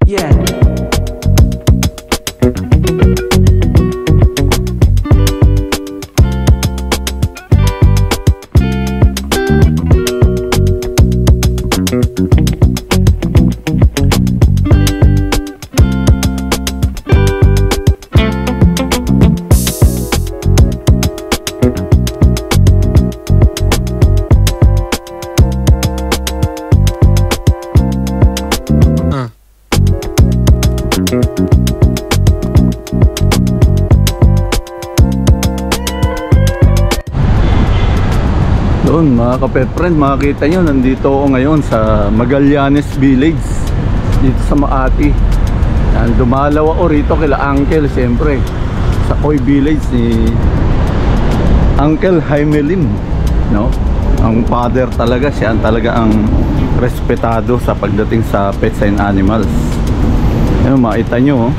Yeah. Doon mga ka-pet friend, makikita nyo, nandito ako ngayon sa Magallanes Village dito sa Makati. Yan, dumalaw ako rito kila Uncle, siyempre sa Coy Village ni Uncle Jaime Lim, no? Ang father talaga, siya talaga ang respetado sa pagdating sa pets and animals. Yan, makita nyo,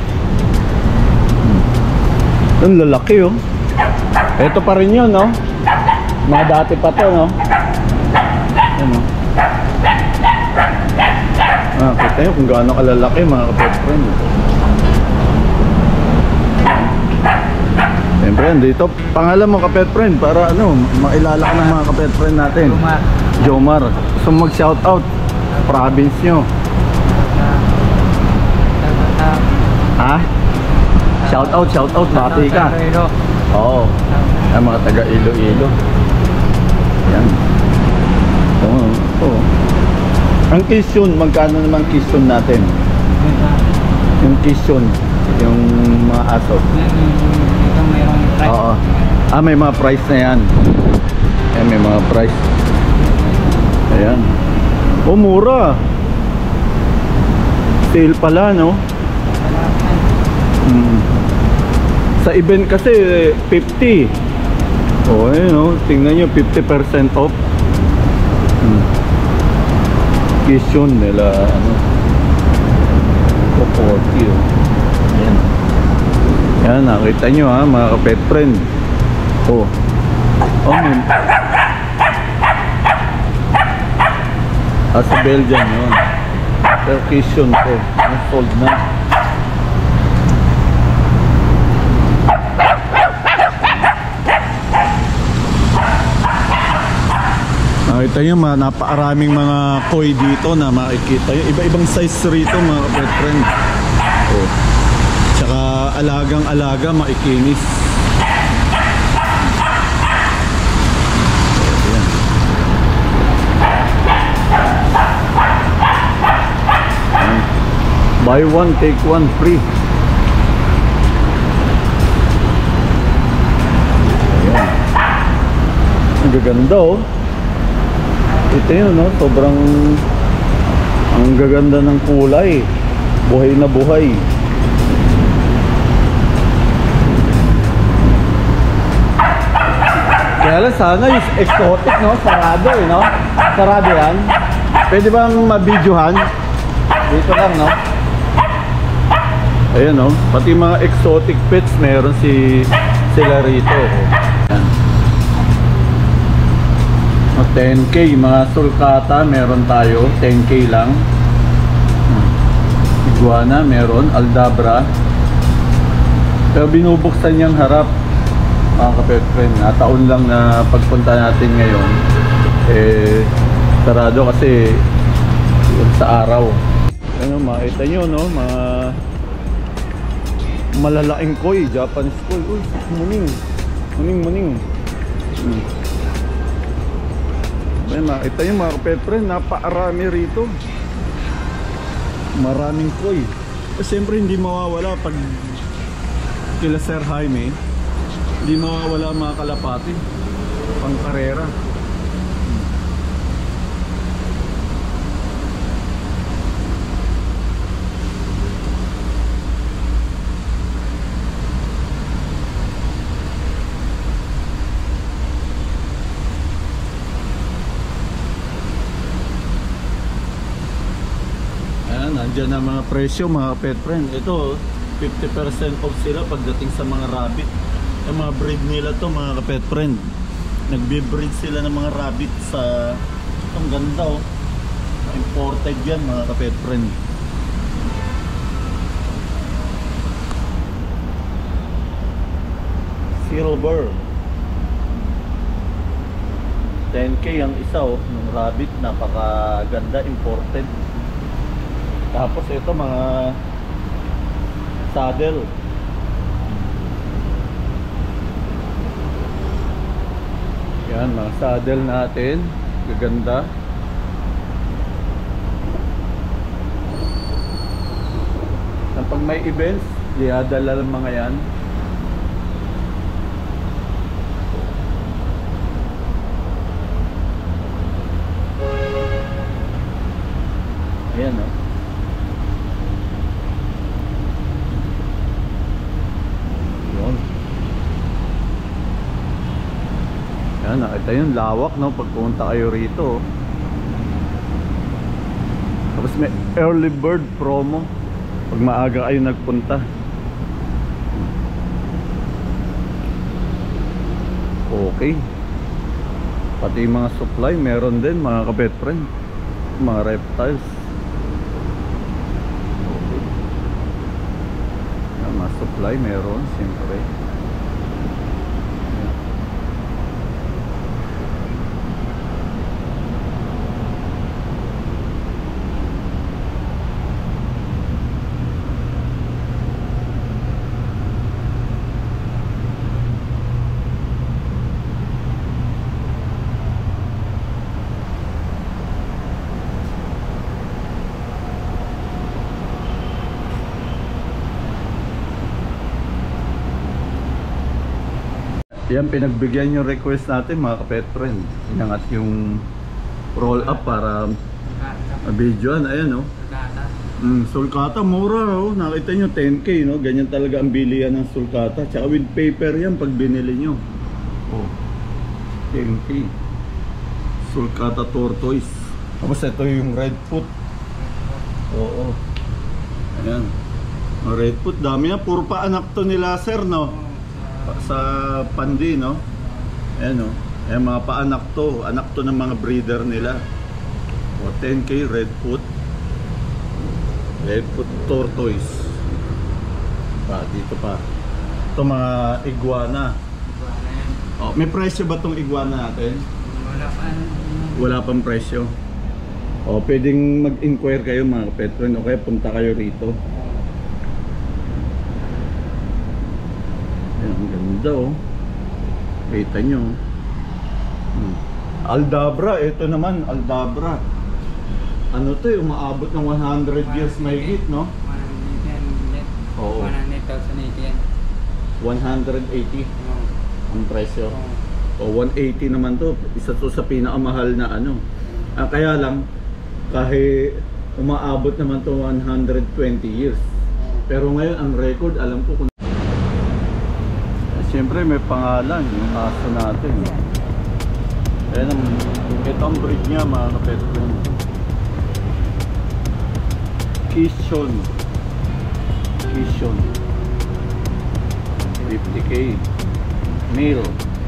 ang lalaki, oh. Ito pa rin yun, no? Mga dati pa to, no? Ano? Kita nyo kung gaano kalalaki mga ka-pet friend. Siyempre yan, dito pangalan mo ka-pet friend para ano, mailala ka ng mga ka-pet friend natin. Jomar. So mag shoutout province nyo. Ha? Shoutout, bati ka. Oo. Ang mga taga Iloilo. Yan. Oo. Ang kisyon, magkano naman kisyon natin? Yung kisyon, yung mga aso. Ito mayroong price. Oo. May mga price na yan. Ayan, may mga price. Ayan. Mura. Sale pala, no? Sa event kasi 50. Ayun, no? Tingnan nyo, 50% off. Kisyon nila, ano, 40. Ayan. Yan, nakita nyo, ha, mga ka-pet friend. Man. Sa Belgium yun. Pero kisyon to, sold na. Nakita nyo, napakaraming mga koi dito na makikita nyo. Iba-ibang size rito mga pet friend. Tsaka alagang-alaga, maikinis. Ayan. Buy one, take one free. Ayan. Ang gaganda, oh. Ito yun, no? Sobrang ang gaganda ng kulay. Buhay na buhay. Kaya lang sana yung exotic, no? Sarado, eh, no? Sarado yan. Pwede bang mabidyohan? Dito lang, no? Ayan, no? Pati mga exotic pets meron sila rito. Ayan. 10K, mga sulcata meron tayo, 10K lang. Iguana meron, Aldabra. Pero binubuksan niyang harap mga ka-pet friend. Taon lang na pagpunta natin ngayon, sarado kasi sa araw. Ano, makita nyo, no? Mga malalaking koi, Japanese koi. Uy, muning. Ayan, makita nyo mga ka-pet friend, napakarami rito. Maraming koi. Siyempre hindi mawawala pag kila Sir Jaime, hindi mawawala mga kalapati pang karera. Nandiyan na mga presyo mga pet friend. Ito 50% off sila pagdating sa mga rabbit. Yung mga breed nila to mga pet friend. Nagbe-breed sila ng mga rabbit sa ang ganda, oh. Imported yan mga pet friend. silver. 10K ang isa oh, ng rabbit, napakaganda, imported. Tapos ito mga saddle. Yan, mga saddle natin, gaganda. Pag may events, diadala lang mga yan. Ayan o. Yun. Ayan, nakita yun, lawak no, pagpunta kayo rito. Tapos may early bird promo pag maaga kayo nagpunta. Okay. Pati mga supply meron din mga ka-pet friend, mga reptiles. Okay. Mga supply meron siyempre. Yan, pinagbigyan yung request natin mga ka-pet friend. Inangat yung roll up para mabidyoan. Ayan o. Sulcata, mura o. Nakita nyo 10K no. Ganyan talaga ang bilihan ng sulcata. Tsaka with paper yan pag binili nyo. Oh, 10K. Sulcata tortoise. Tapos ito yung red foot. Oo. Ayan. Ang red foot, dami na. Puro pa anak to nila sir no. Sa pandi no. Ayan o. Ayan mga paanak to. Anak to ng mga breeder nila. O 10K red foot. Red foot tortoise. Dito pa. Ito mga iguana. Oh, may presyo ba tong iguana natin? Wala pa. Wala pang presyo. O pwedeng mag-inquire kayo mga pet friend. O kaya punta kayo rito. Ayan, ang ganda oh. Kita nyo. Aldabra, ito naman Aldabra. Ano to yung umaabot ng 100 years mahigit no? 100,000. Oo. 100,000 yan. 180 ang presyo. O 180 naman to. Isa to sa pinakamahal na ano. Kaya lang kahit umaabot naman to 120 years. Pero ngayon ang record alam ko kung siyempre may pangalan yung aso natin. Ayan ang, ito ang breed niya mga ka-pet friend. Kishon. Kishon 50K male.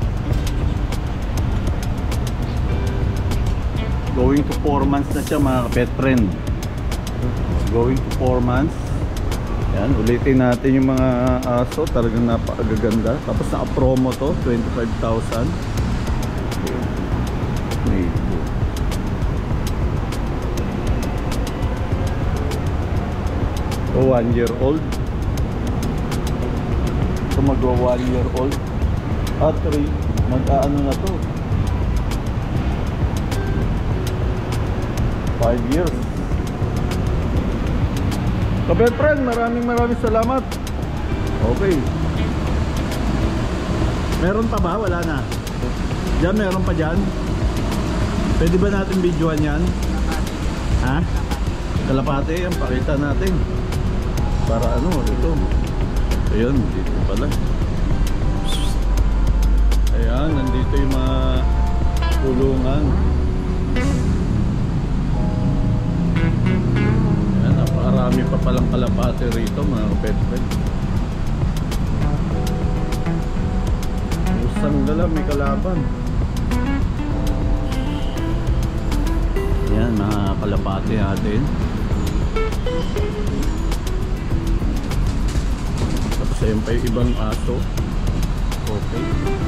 Going to 4 months na siya mga ka-pet friend. Going to 4 months. Yan, ulitin natin yung mga aso, talagang napakaganda. Tapos naka-promo to, 25,000. O 1 year old. Ito magwa 1 year old. 3, mag-aano na to 5 years. Ka-pet friend, maraming salamat. Okay. Meron pa ba? Wala na. Diyan, meron pa dyan. Pwede ba natin videoan yan? Ha? Kalapate, yan. Pakita natin. Para ano, ito. Ayun, dito pala. Ayan, nandito yung mga kulungan. Ayan, napakarami pa palang kalapate rito mga pet friend. Usang dala, may kalaban. Ayan, mga kalapate natin. Tapos ayun pa yung ibang aso. Okay.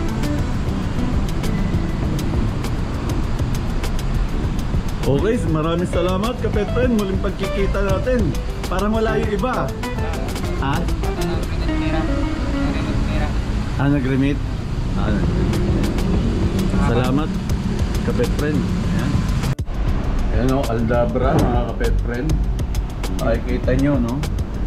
Okay, maraming salamat kapet friend. Muling pagkikita natin. Parang wala yung iba. Ha? Nag-remit? Salamat kapet friend. Ayan. Ayan o, Aldabra mga kapet friend. Makikita nyo, no?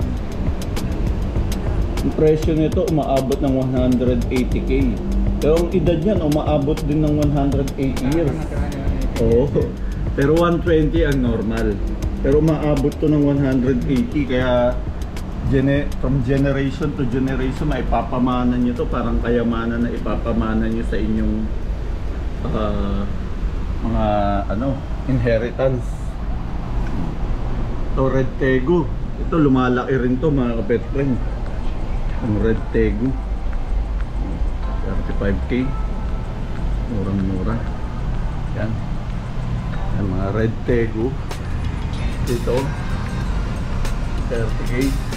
Yung presyo nito umaabot ng 180k. Pero ang edad niyan umaabot din ng 180 years. Oo. Pero 120 ang normal. Pero umaabot to ng 180, kaya from generation to generation maipapamana nyo to. Parang kayamanan na ipapamana nyo sa inyong mga inheritance. To Red Tegu. Ito lumalaki rin to mga kapet friend. Ang Red Tegu 35k. Murang mura. Yan. Yan mga Red Tegu. Dito 30k.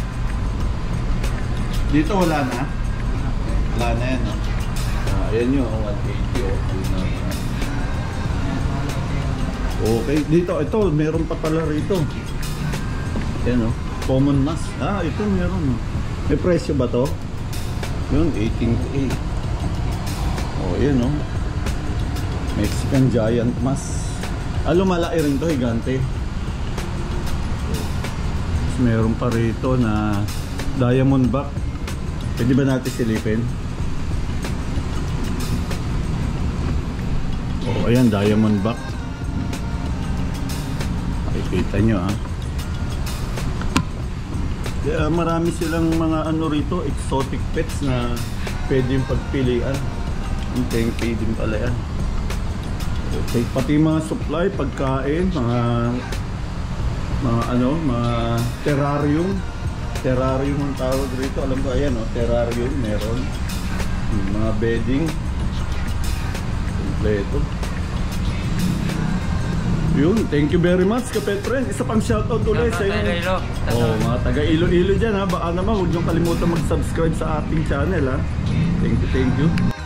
Dito wala na. Wala na yan, no? Ayan yun, 180 o. Okay, dito, ito, meron pa pala rito. Ayan, no? Common mask. Ito meron, no? May presyo ba to? Yun, 18k. Ayan, no? Mexican Giant mask. Lumalaki rin to, higante. Tapos meron pa rito na diamond back. Pwede ba natin silipin? Ayan, diamond back. Makikita nyo, ha? Kaya marami silang mga rito, exotic pets na pwede yung pagpilian. Yung 10k din pala yan. Okay, pati mga supply, pagkain, mga terrarium. Terrarium ang tawag rito. Alam ko, ayan, terrarium meron. Mga bedding. Kompleto. Yun, thank you very much kapet friend. Isa pang shoutout ulit sa inyo. Mga taga Iloilo dyan, ha. Baka naman huwag niyong kalimutan mag-subscribe sa ating channel, ha. Thank you.